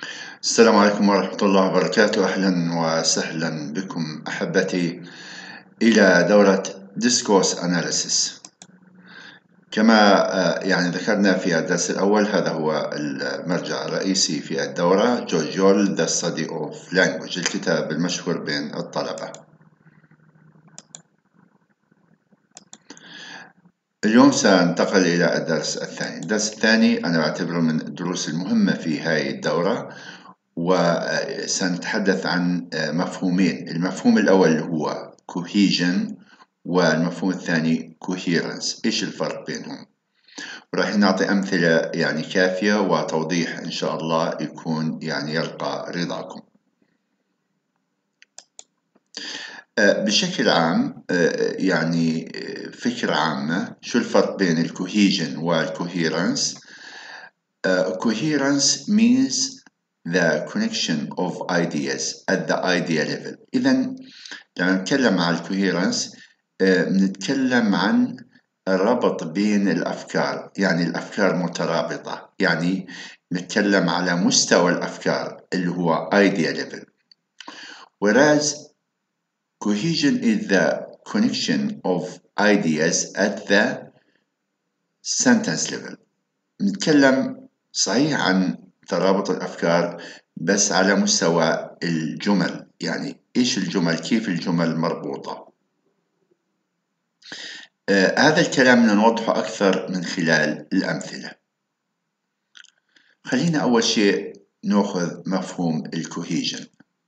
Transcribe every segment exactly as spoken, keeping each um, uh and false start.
السلام عليكم ورحمة الله وبركاته. أهلا وسهلا بكم أحبتي إلى دورة Discourse Analysis. كما يعني ذكرنا في الدرس الأول، هذا هو المرجع الرئيسي في الدورة، جورج يول The Study of Language، الكتاب المشهور بين الطلبة. اليوم سننتقل إلى الدرس الثاني. الدرس الثاني أنا أعتبره من الدروس المهمة في هذه الدورة، وسنتحدث عن مفهومين. المفهوم الأول هو cohesion، والمفهوم الثاني coherence. إيش الفرق بينهم؟ وراح نعطي أمثلة يعني كافية وتوضيح إن شاء الله يكون يعني يلقى رضاكم. بشكل عام يعني فكرة عامة، شو الفرق بين الكوهيجن والكوهيرنس؟ coherence means the connection of ideas at the idea level. إذن لما نتكلم عن الكوهيرنس بنتكلم عن الربط بين الأفكار، يعني الأفكار مترابطة، يعني نتكلم على مستوى الأفكار اللي هو idea level. Whereas cohesion is the connection of ideas at the sentence level. نتكلم صحيح عن ترابط الأفكار بس على مستوى الجمل، يعني إيش الجمل، كيف الجمل مربوطة. آه هذا الكلام نوضحه أكثر من خلال الأمثلة. خلينا أول شيء نأخذ مفهوم الكوهيجن.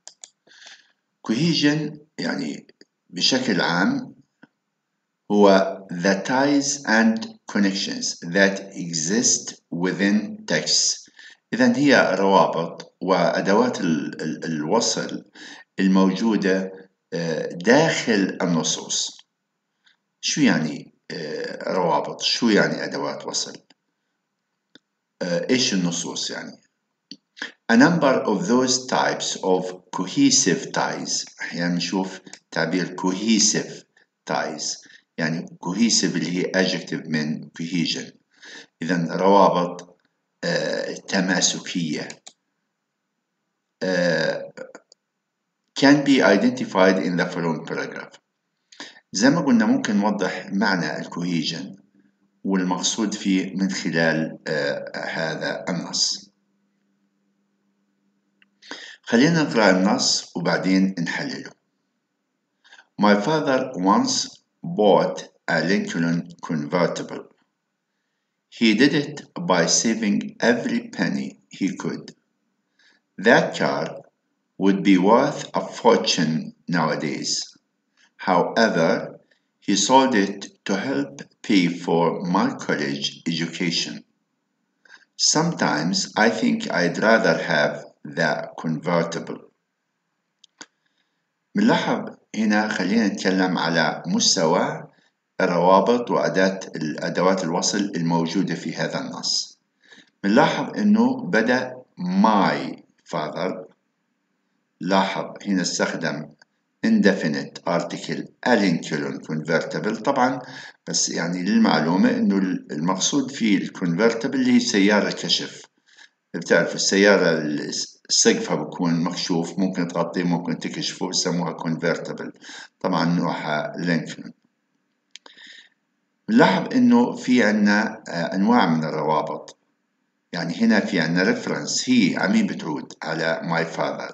كوهيجن يعني بشكل عام هو the ties and connections that exist within texts. إذن هي روابط وأدوات الوصل الموجودة داخل النصوص. شو يعني روابط؟ شو يعني أدوات وصل؟ إيش النصوص يعني؟ A number of those types of cohesive ties. أحيانا نشوف تعبير cohesive ties، يعني cohesive اللي هي adjective من cohesion. إذن روابط آه تماسكية آه can be identified in the following paragraph. زي ما قلنا ممكن نوضح معنى الكوهيجن والمقصود فيه من خلال آه هذا النص. خلينا نقرأ النص وبعدين نحلله. My father once bought a Lincoln convertible. He did it by saving every penny he could. That car would be worth a fortune nowadays. However, he sold it to help pay for my college education. Sometimes I think I'd rather have the convertible. بنلاحظ هنا، خلينا نتكلم على مستوى الروابط وأداة الأدوات الوصل الموجودة في هذا النص. بنلاحظ إنه بدأ my father. لاحظ هنا استخدم indefinite article a Lincoln convertible. طبعا بس يعني للمعلومة إنه المقصود فيه الكونفرتبل اللي هي سيارة كشف. بتعرف السيارة سقفها بكون مكشوف، ممكن تغطيه ممكن تكشفه، يسموها convertible. طبعا نوعها لينكولن. نلاحظ إنه في عنا أنواع من الروابط. يعني هنا في عنا reference، هي عمين بتعود على my father.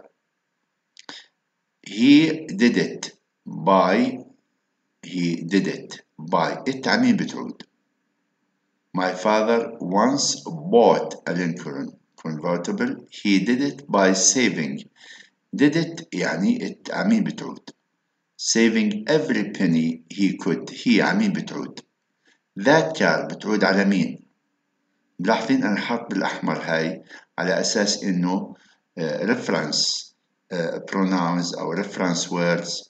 he did it by he did it by it عمين بتعود. My father once bought a Lincoln convertible. He did it by saving. did it يعني it عمين بتعود. saving every penny he could. هي عمين بتعود. that car بتعود على مين؟ ملاحظين أنا حاط بالأحمر هاي على أساس إنه uh, reference uh, pronouns أو reference words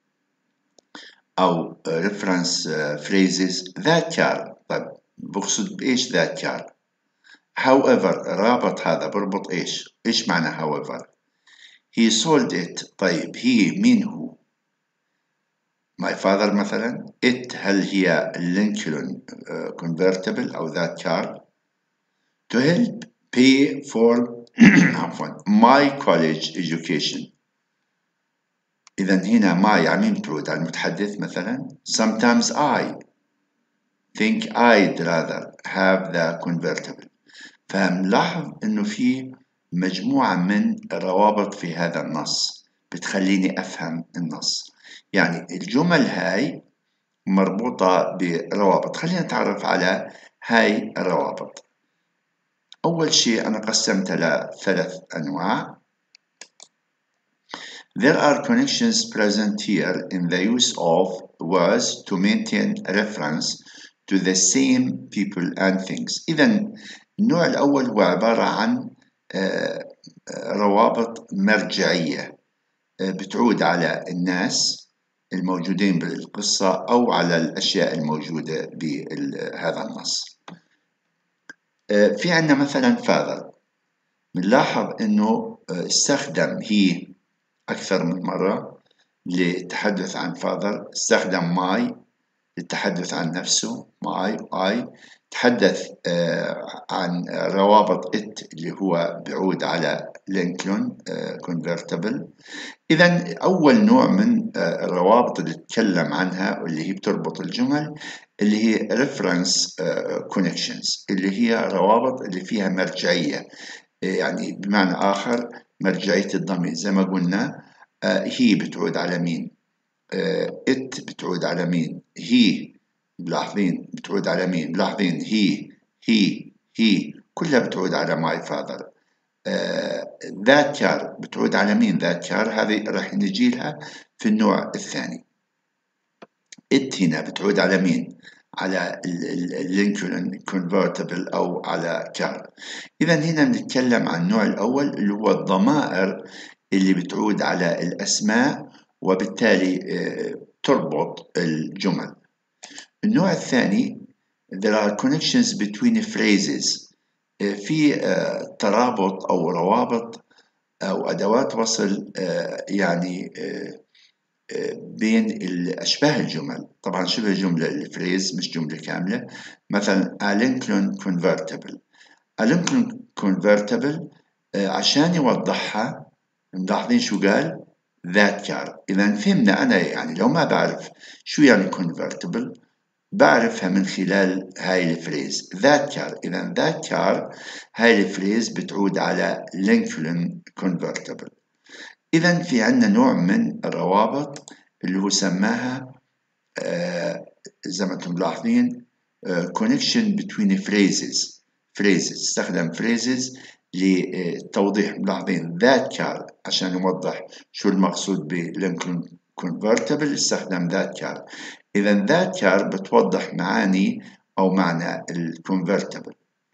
أو uh, reference uh, phrases. that car طيب بقصد بإيش that car؟ however رابط هذا بربط إيش؟ إيش معنى however؟ he sold it. طيب هي مين هو؟ my father مثلا. it هل هي Lincoln uh, convertible أو that car؟ to help pay for عفوا my college education. إذا هنا my عمين بتعود على المتحدث مثلا. sometimes I think I'd rather have the convertible. فملاحظ إنه في مجموعة من الروابط في هذا النص بتخليني أفهم النص. يعني الجمل هاي مربوطة بروابط. خلينا نتعرف على هاي الروابط. أول شيء أنا قسمتها لثلاث أنواع. There are connections present here in the use of words to maintain reference to the same people and things. إذا النوع الأول هو عبارة عن روابط مرجعية بتعود على الناس الموجودين بالقصة أو على الأشياء الموجودة بهذا النص. في عندنا مثلا father، بنلاحظ إنه استخدم هي أكثر من مرة للتحدث عن father، استخدم my للتحدث عن نفسه my I، تحدث عن روابط it اللي هو بيعود على لينكولن convertible. إذا أول نوع من الروابط اللي تكلم عنها واللي هي بتربط الجمل اللي هي reference connections، اللي هي روابط اللي فيها مرجعية، يعني بمعنى آخر مرجعية الضمير. زي ما قلنا هي بتعود على مين، it بتعود على مين، هي ملاحظين بتعود على مين، ملاحظين هي هي هي كلها بتعود على my father. ذات كار بتعود على مين، ذات كار هذه راح نجي لها في النوع الثاني. it هنا بتعود على مين، على اللينكولن convertible أو على كار. إذا هنا بنتكلم عن النوع الأول اللي هو الضمائر اللي بتعود على الأسماء وبالتالي تربط الجمل. النوع الثاني there are connections between phrases، في ترابط أو روابط أو أدوات وصل يعني بين الأشباه الجمل. طبعا شبه جملة الفريز مش جملة كاملة. مثلا a Lincoln convertible، a Lincoln convertible عشان يوضحها ملاحظين شو قال that car. إذا فهمنا أنا يعني لو ما بعرف شو يعني convertible بعرفها من خلال هاي الفريز that car. إذا that car هاي الفريز بتعود على Lincoln convertible. إذا في عندنا نوع من الروابط اللي هو سماها آه زي ما انتم ملاحظين آه connection between phrases phrases استخدم phrases لتوضيح. ملاحظين that car عشان يوضح شو المقصود بلينكولن convertible استخدم that car. إذا that car بتوضح معاني أو معنى الconvertible.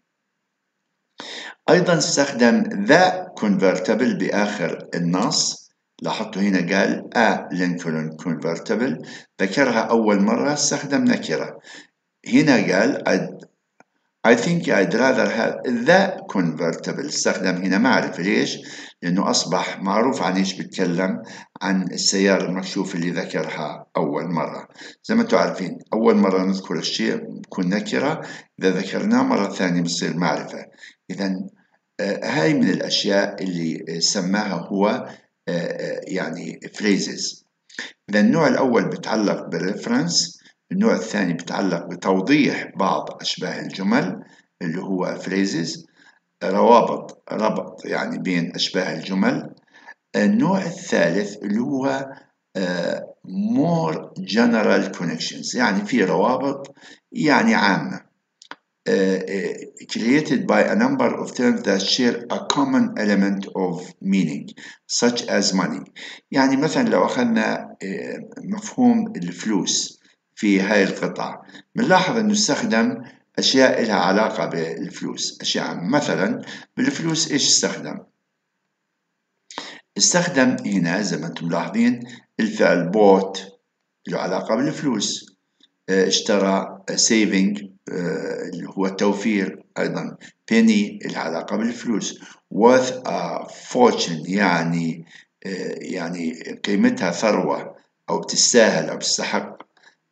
أيضا استخدم the convertible بآخر النص. لاحظتوا هنا قال a Lincoln convertible، ذكرها أول مرة استخدم نكرة. هنا قال I'd, I think I'd rather have the convertible، استخدم هنا معرفة. ليش؟ لأنه أصبح معروف عن إيش بتكلم، عن السيارة المكشوفة اللي ذكرها أول مرة. زي ما أنتم عارفين أول مرة نذكر الشيء بكون نكرة، إذا ذكرناه مرة ثانية بصير معرفة. إذا هاي من الأشياء اللي سماها هو يعني phrases. إذا النوع الأول بيتعلق بالريفرنس، النوع الثاني بيتعلق بتوضيح بعض أشباه الجمل اللي هو phrases، روابط ربط يعني بين أشباه الجمل. النوع الثالث اللي هو more general connections، يعني في روابط يعني عامة Uh, created by a number of terms that share a common element of meaning such as money. يعني مثلا لو أخذنا مفهوم الفلوس في هاي القطعة بنلاحظ أنه استخدم أشياء لها علاقة بالفلوس. أشياء مثلا بالفلوس إيش استخدم؟ استخدم هنا زي ما أنتم ملاحظين الفعل bought له علاقة بالفلوس، اشترى saving اللي هو التوفير، أيضا penny العلاقة بالفلوس، worth a fortune يعني يعني قيمتها ثروة أو بتستاهل أو بتستحق،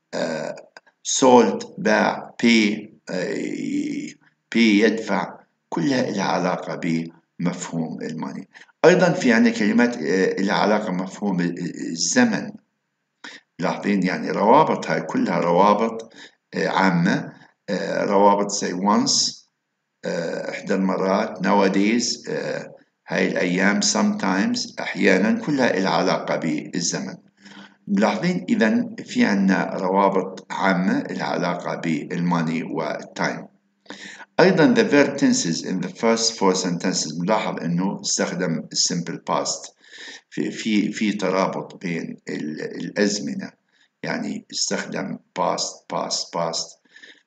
sold باع pay pay يدفع، كلها لها علاقة مفهوم الماني. أيضا في عندنا كلمات لها علاقة بمفهوم الزمن. لاحظين يعني روابط، هاي كلها روابط عامة. روابط زي once إحدى المرات، nowadays هاي الأيام، sometimes أحيانا، كلها لها علاقة بالزمن. ملاحظين إذا في عنا روابط عامة لها علاقة بالماني والتايم. أيضا the verb tenses in the first four sentences، ملاحظ إنه استخدم simple past. في في في ترابط بين الأزمنة، يعني استخدم past past past.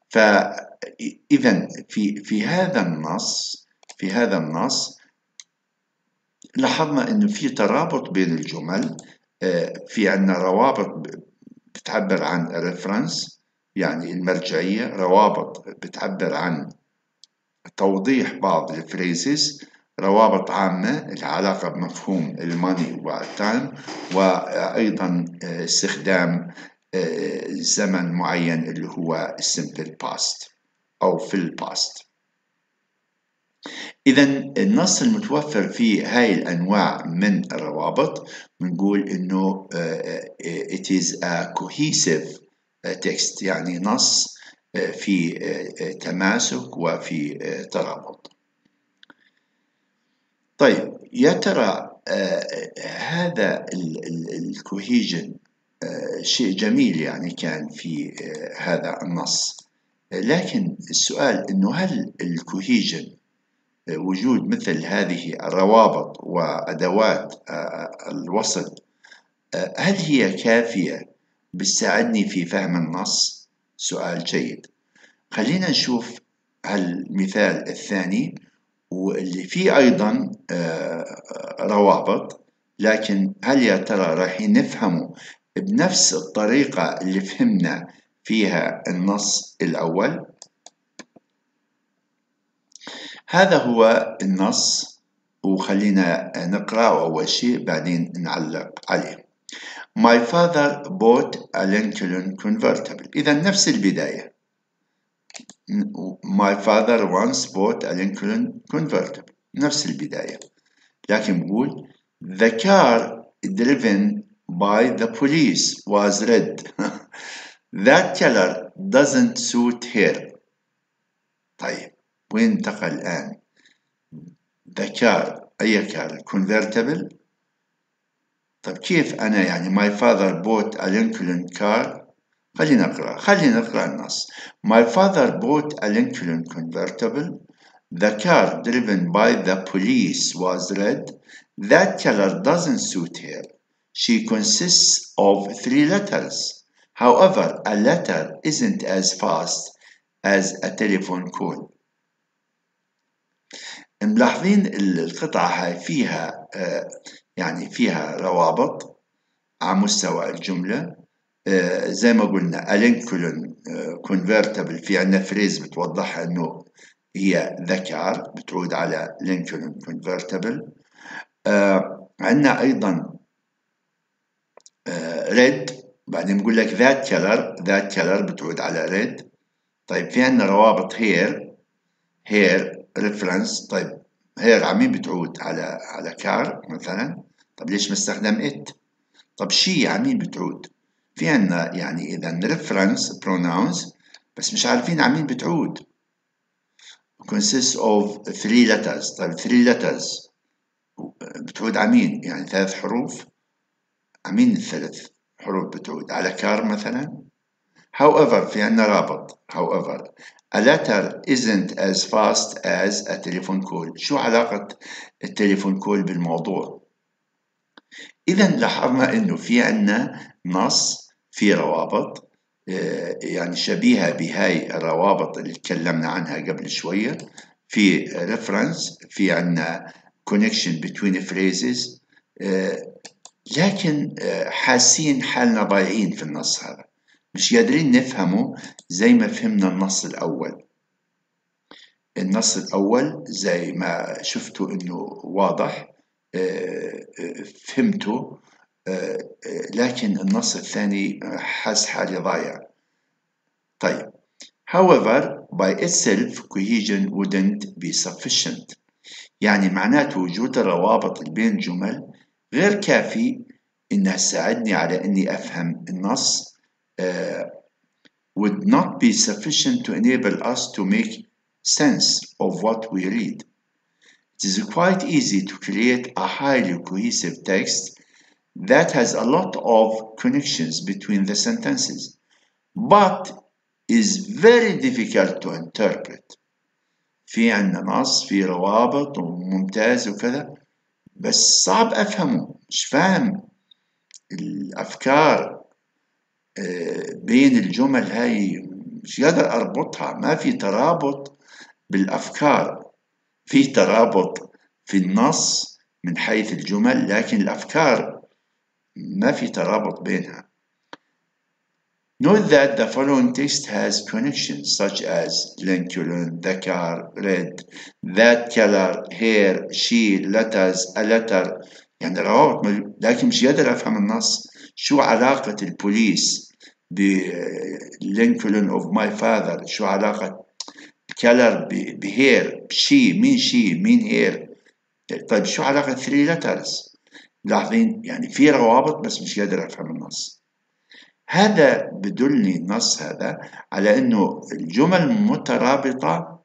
فإذا في في هذا النص في هذا النص لاحظنا إنه في ترابط بين الجمل. في عنا روابط بتعبر عن reference يعني المرجعية، روابط بتعبر عن توضيح بعض الفريزز، روابط عامة العلاقة بمفهوم الماني والتايم، وأيضا استخدام زمن معين اللي هو simple past أو في الباست. إذا النص المتوفر في هاي الأنواع من الروابط بنقول إنه it is a cohesive text، يعني نص في تماسك وفي ترابط. طيب يا ترى هذا الكوهيجن شيء جميل يعني كان في هذا النص، لكن السؤال إنه هل الكوهيجن، وجود مثل هذه الروابط وأدوات الوصل، هل هي كافية بتساعدني في فهم النص؟ سؤال جيد. خلينا نشوف المثال الثاني واللي فيه أيضا روابط، لكن هل يا ترى راح نفهمه بنفس الطريقة اللي فهمنا فيها النص الأول؟ هذا هو النص، وخلينا نقرأه أول شيء بعدين نعلق عليه. My father bought a Lincoln convertible. إذا نفس البداية. My father once bought a Lincoln convertible. نفس البداية. لكن بقول the car driven by the police was red. That color doesn't suit her. طيب وين انتقل الآن؟ the car، أي car؟ convertible. طيب كيف أنا يعني my father bought a Lincoln car؟ خلينا نقرأ خلينا نقرأ النص. My father bought a Lincoln convertible. The car driven by the police was red. That color doesn't suit her. She consists of three letters. However, a letter isn't as fast as a telephone call. ملاحظين القطعة هاي فيها آه يعني فيها روابط على مستوى الجملة. آه زي ما قلنا a Lincoln convertible، في عندنا فريز بتوضحها انه هي ذكر، بتعود على Lincoln convertible. آه عندنا ايضا آه red، بعدين بقول لك that color that color بتعود على red. طيب في عندنا روابط here here reference. طيب here على مين بتعود؟ على على car مثلا. طب ليش مستخدم it؟ طب شي على مين بتعود؟ في عندنا يعني إذا reference pronouns بس مش عارفين على مين بتعود. consists of three letters. طيب three letters بتعود على مين؟ يعني ثلاث حروف. على مين الثلاث حروف بتعود؟ على car مثلا. however في عندنا رابط however a letter isn't as fast as a telephone call. شو علاقة التليفون كول بالموضوع؟ إذا لاحظنا إنه في عنا نص في روابط يعني شبيهة بهاي الروابط اللي تكلمنا عنها قبل شوية. في reference، في عنا connection between phrases، لكن حاسين حالنا ضايعين في النص هذا، مش قادرين نفهمه زي ما فهمنا النص الأول. النص الأول زي ما شفتوا إنه واضح، فهمته، لكن النص الثاني حس حالي ضايع. طيب however by itself cohesion wouldn't be sufficient. يعني معناته وجود الروابط اللي بين الجمل غير كافي إنها تساعدني على إني أفهم النص uh, would not be sufficient to enable us to make sense of what we read. It is quite easy to create a highly cohesive text that has a lot of connections between the sentences, but is very difficult to interpret. في عندنا نص في روابط وممتاز وكذا، بس صعب أفهمه، مش فاهم الأفكار بين الجمل هاي، مش قادر أربطها، ما في ترابط بالأفكار. في ترابط في النص من حيث الجمل، لكن الأفكار ما في ترابط بينها. Note that the following text has connections such as Lincoln, the car, red, that color, hair, she, letters, a letter. يعني روابط، لكن مش قادر أفهم النص. شو علاقة البوليس بلينكولن of my father؟ شو علاقة color بهير؟ she، مين she؟ مين هير؟ طيب شو علاقة three letters؟ لاحظين يعني في روابط بس مش قادر أفهم النص. هذا بدلني النص هذا على أنه الجمل مترابطة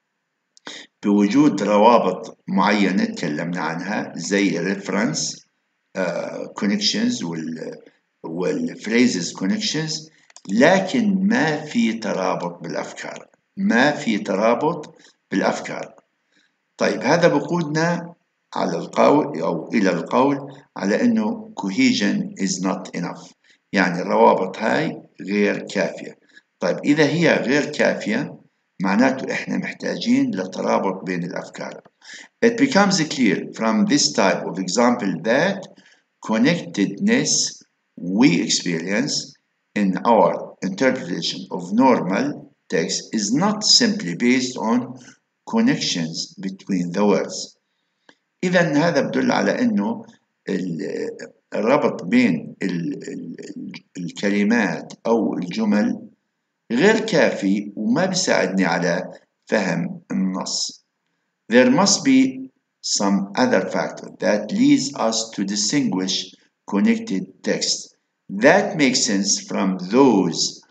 بوجود روابط معينة تكلمنا عنها زي reference uh, connections وال والphrases connections، لكن ما في ترابط بالأفكار، ما في ترابط بالأفكار. طيب هذا بقودنا على القول أو إلى القول على أنه cohesion is not enough، يعني الروابط هاي غير كافية. طيب إذا هي غير كافية معناته إحنا محتاجين لترابط بين الأفكار. It becomes clear from this type of example that connectedness we experience in our interpretation of normal text is not simply based on connections between the words. إذا هذا بدل على أنه الربط بين الكلمات أو الجمل غير كافي وما بيساعدني على فهم النص. There must be some other factor that leads us to distinguish connected text that make sense from those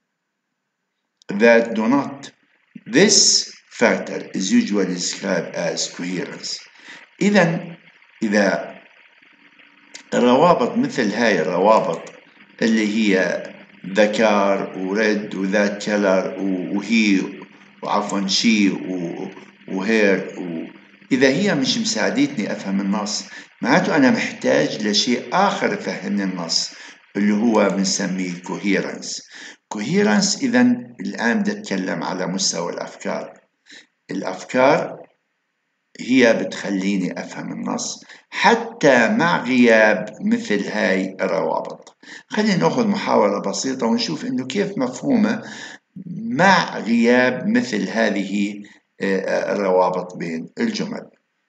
that do not. This factor is usually described as coherence. إذا إذا الروابط مثل هاي الروابط اللي هي ذكر ورد وذات كلر وهي وعفوا شي وهير، إذا هي مش مساعدتني أفهم النص معناته أنا محتاج لشيء آخر يفهمني النص اللي هو بنسميه coherence. coherence إذا الآن بدي أتكلم على مستوى الأفكار. الأفكار هي بتخليني أفهم النص حتى مع غياب مثل هاي الروابط. خلينا نأخذ محاولة بسيطة ونشوف إنه كيف مفهومة مع غياب مثل هذه الروابط بين الجمل.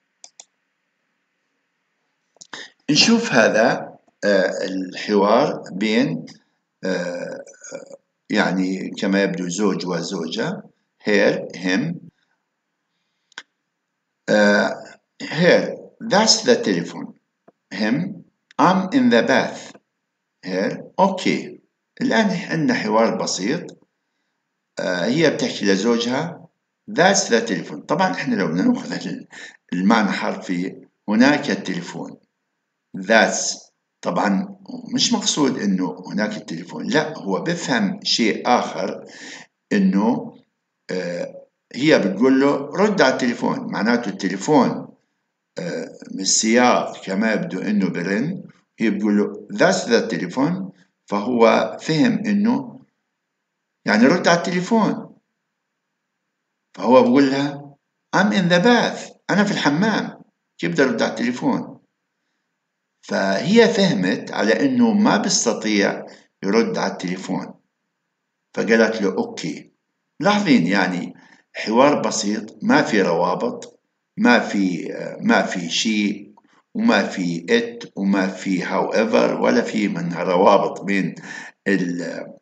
نشوف هذا الحوار بين يعني كما يبدو زوج وزوجة her him uh, her that's the telephone him I'm in the bath her okay. الآن عندنا حوار بسيط. uh, هي بتحكي لزوجها that's the telephone. طبعا احنا لو بدنا ناخذ المعنى حرفي هناك التليفون that's طبعا مش مقصود انه هناك التليفون، لا هو بفهم شيء اخر انه آه هي بتقول له رد على التليفون، معناته التليفون آه من السياق كما يبدو انه برن، هي بتقول له that's the telephone، فهو فهم انه يعني رد على التليفون، فهو بقول لها I'm in the bath انا في الحمام، كيف بدي ارد على التليفون؟ فهي فهمت على انه ما بيستطيع يرد على التليفون، فقالت له اوكي. لاحظين يعني حوار بسيط ما في روابط، ما في ما في شيء وما في it وما في however ولا في منها روابط بين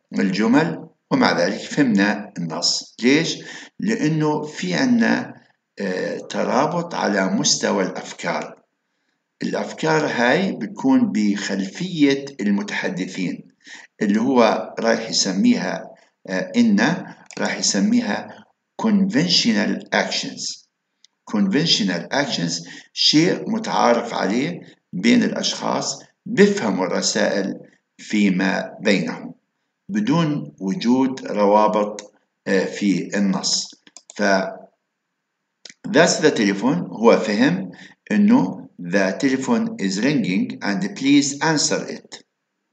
الجمل، ومع ذلك فهمنا النص. ليش؟ لانه في عنا ترابط على مستوى الأفكار. الأفكار هاي بتكون بخلفية المتحدثين، اللي هو راح يسميها إن راح يسميها conventional actions. conventional actions شيء متعارف عليه بين الأشخاص، بيفهموا الرسائل فيما بينهم بدون وجود روابط في النص. ف that's the telephone. هو فهم إنه the telephone is ringing and please answer it.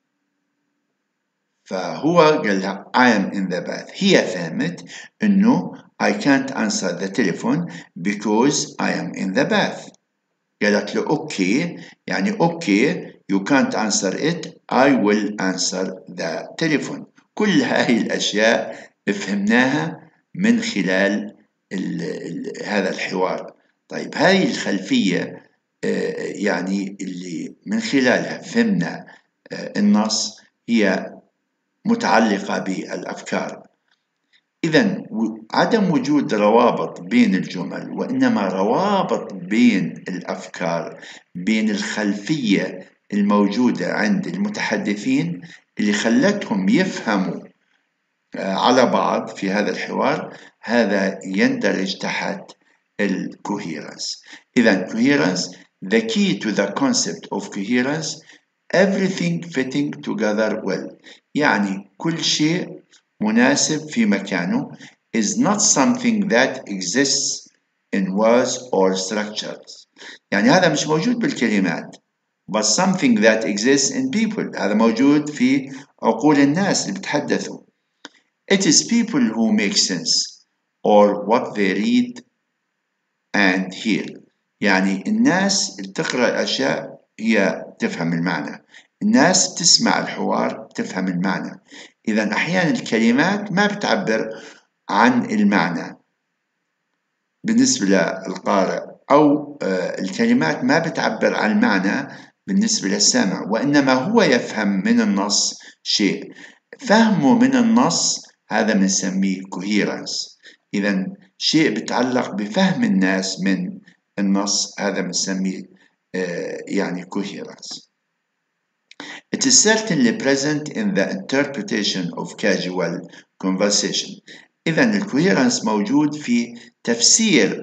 فهو قال لها I am in the bath. هي فهمت إنه I can't answer the telephone because I am in the bath. قالت له أوكي، يعني أوكي you can't answer it, I will answer the telephone. كل هاي الأشياء فهمناها من خلال ال ال هذا الحوار. طيب هاي الخلفية يعني اللي من خلالها فهمنا النص هي متعلقة بالأفكار. إذن عدم وجود روابط بين الجمل، وإنما روابط بين الأفكار، بين الخلفية الموجودة عند المتحدثين اللي خلتهم يفهموا على بعض في هذا الحوار، هذا يندرج تحت الcoherence. إذن coherence, the key to the concept of coherence, everything fitting together well. يعني كل شيء مناسب في مكانه is not something that exists in words or structures. يعني هذا مش موجود بالكلمات but something that exists in people. هذا موجود في عقول الناس اللي بتحدثوا. It is people who make sense or what they read and hear. يعني الناس اللي تقرأ الأشياء هي تفهم المعنى، الناس تسمع الحوار تفهم المعنى. إذا أحيانا الكلمات ما بتعبر عن المعنى بالنسبة للقارئ، أو الكلمات ما بتعبر عن المعنى بالنسبة للسامع، وإنما هو يفهم من النص شيء. فهمه من النص هذا بنسميه coherence. إذا شيء بتعلق بفهم الناس من النص هذا بنسميه يعني coherence. It is certainly present in the interpretation of casual conversation. إذا الكوهيرنس موجود في تفسير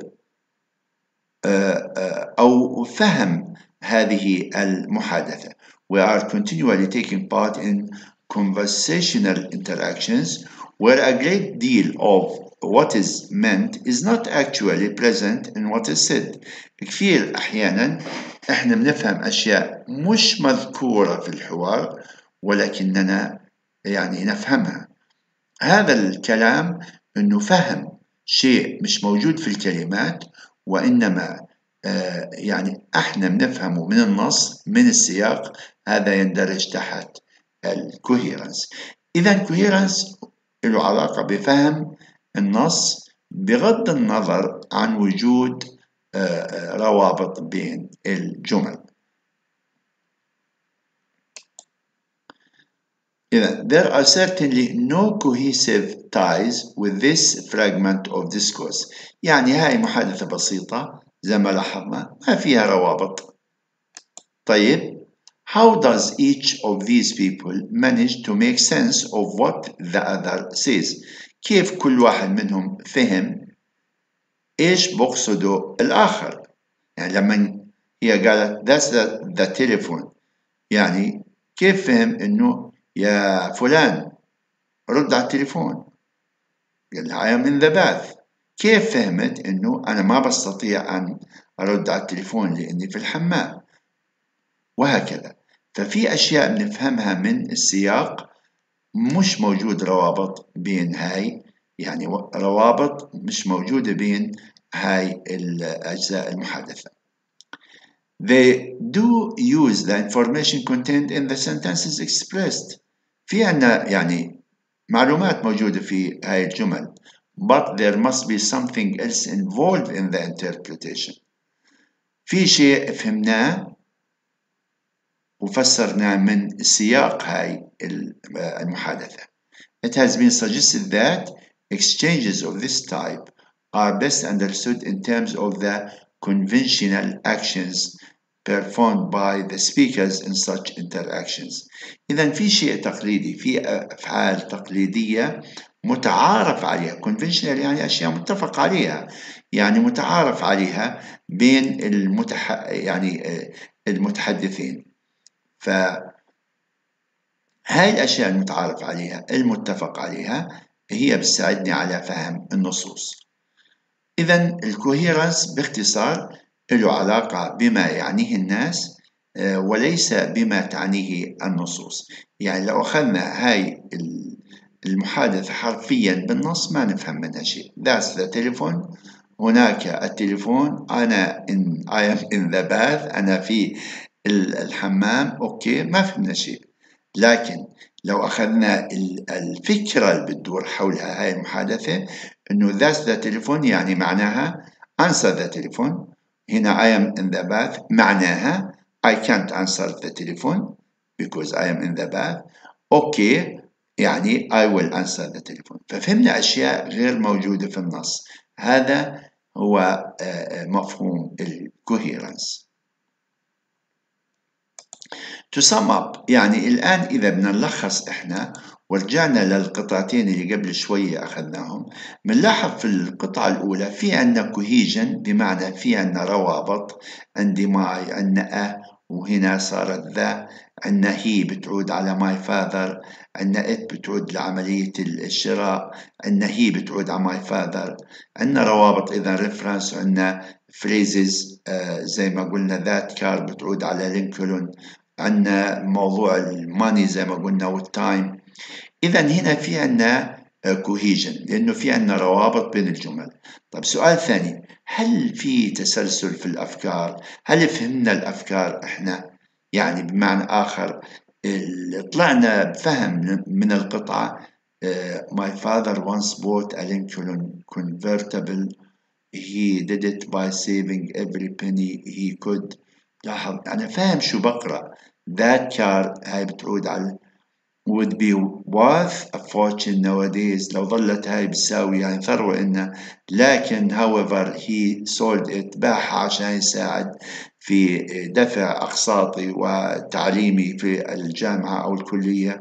أو فهم هذه المحادثة. We are continually taking part in conversational interactions where a great deal of what is meant is not actually present in what is said. كثير أحيانا إحنا بنفهم أشياء مش مذكورة في الحوار ولكننا يعني نفهمها. هذا الكلام إنه فهم شيء مش موجود في الكلمات، وإنما آه يعني إحنا بنفهمه من النص من السياق، هذا يندرج تحت الكوهيرنس. إذا الكوهيرنس له علاقة بفهم النص بغض النظر عن وجود آه روابط بين الجمل. إذا there are certainly no cohesive ties with this fragment of discourse. يعني هاي محادثة بسيطة زي ما لاحظنا ما فيها روابط. طيب how does each of these people manage to make sense of what the other says؟ كيف كل واحد منهم فهم إيش بقصده الآخر؟ يعني لما هي قالت that's the, the telephone، يعني كيف فهم إنه يا فلان رد على التليفون؟ قال لها I am in the bath. كيف فهمت إنه أنا ما بستطيع أن أرد على التليفون لأني في الحمام؟ وهكذا. ففي أشياء بنفهمها من السياق مش موجود روابط بين هاي، يعني روابط مش موجودة بين هاي الأجزاء المحادثة. They do use the information contained in the sentences expressed. في عنا يعني معلومات موجودة في هاي الجمل but there must be something else involved in the interpretation. في شيء فهمناه وفسرناه من سياق هاي المحادثة. It has been suggested that exchanges of this type are best understood in terms of the conventional actions performed by the speakers in such interactions. إذا في شيء تقليدي، في أفعال تقليدية متعارف عليها. conventional يعني أشياء متفق عليها، يعني متعارف عليها بين المتح... يعني المتحدثين. فهاي الأشياء المتعارف عليها المتفق عليها هي بتساعدني على فهم النصوص. إذا الكوهيرنس باختصار له علاقة بما يعنيه الناس وليس بما تعنيه النصوص. يعني لو أخذنا هاي المحادثة حرفيا بالنص ما نفهم منها شيء. That's the telephone. هناك التليفون. أنا in, I am in the bath. أنا في الحمام. أوكي، ما فهمنا شيء. لكن لو أخذنا الفكرة اللي بتدور حولها هاي المحادثة إنه that's the telephone يعني معناها answer the telephone. هنا I am in the bath معناها I can't answer the telephone because I am in the bath. أوكي يعني I will answer the telephone. ففهمنا أشياء غير موجودة في النص. هذا هو مفهوم الكوهيرنس. To sum up يعني الآن إذا بدنا نلخص إحنا ورجعنا للقطعتين اللي قبل شوية أخذناهم، بنلاحظ في القطعة الأولى في عنا cohesion بمعنى في عنا روابط. عندي ماي، عنا أه وهنا صارت ذا، عنا هي بتعود على ماي فاذر، عنا إت بتعود لعملية الشراء، عنا هي بتعود على ماي فاذر. عنا روابط إذا ريفرنس، عنا phrases آه زي ما قلنا ذات كار بتعود على لينكولن، عندنا موضوع الماني زي ما قلنا والتايم. إذا هنا في عندنا كوهيجن لأنه في عندنا روابط بين الجمل. طب سؤال ثاني، هل في تسلسل في الأفكار؟ هل فهمنا الأفكار إحنا؟ يعني بمعنى آخر طلعنا بفهم من القطعة My father once bought a Lincoln convertible. He did it by saving every penny he could. لاحظ أنا فاهم شو بقرأ. That car هاي بتعود على would be worth a fortune nowadays. لو ظلت هاي بتساوي يعني ثروة إنها، لكن however he sold it باعها عشان يساعد في دفع أقساطي وتعليمي في الجامعة أو الكلية.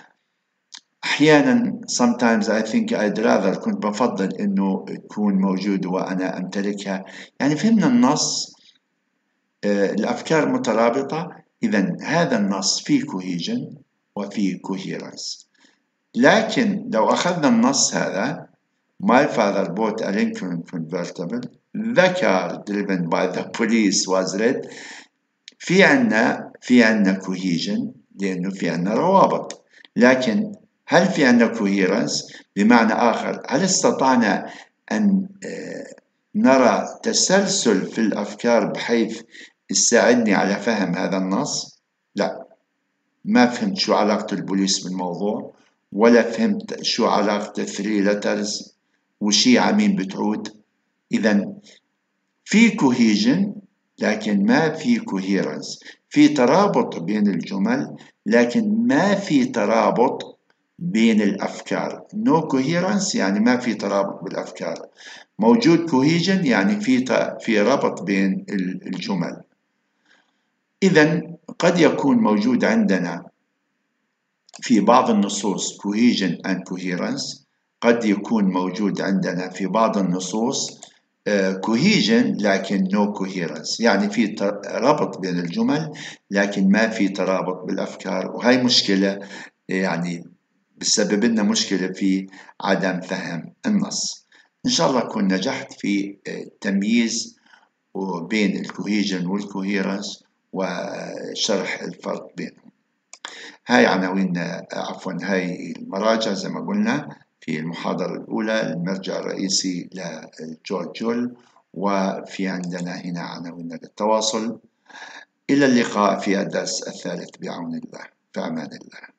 أحيانا sometimes I think I'd rather كنت بفضل إنه تكون موجودة وأنا أمتلكها. يعني فهمنا النص، الأفكار مترابطة. إذا هذا النص فيه cohesion وفيه coherence. لكن لو أخذنا النص هذا My father bought a Lincoln convertible. The car driven by the police was red. في عنا في عنا cohesion لأنه في عنا روابط. لكن هل في عنا coherence؟ بمعنى آخر هل استطعنا أن نرى تسلسل في الأفكار بحيث يساعدني على فهم هذا النص؟ لا، ما فهمت شو علاقة البوليس بالموضوع، ولا فهمت شو علاقة الثري letters وشي عمين بتعود. إذا في cohesion لكن ما في coherence. في ترابط بين الجمل لكن ما في ترابط بين الأفكار. no coherence يعني ما في ترابط بالأفكار. موجود cohesion يعني في في ربط بين الجمل. إذا قد يكون موجود عندنا في بعض النصوص cohesion and coherence، قد يكون موجود عندنا في بعض النصوص cohesion لكن no coherence، يعني في ربط بين الجمل لكن ما في ترابط بالأفكار. وهي مشكلة يعني بسبب لنا مشكلة في عدم فهم النص. إن شاء الله أكون نجحت في تمييز بين الكوهيجن والكوهيرنس وشرح الفرق بينهم. هاي عناوين عفوا هاي المراجع زي ما قلنا في المحاضرة الأولى، المرجع الرئيسي لجورج جول، وفي عندنا هنا عناوين للتواصل. إلى اللقاء في الدرس الثالث بعون الله. في أمان الله.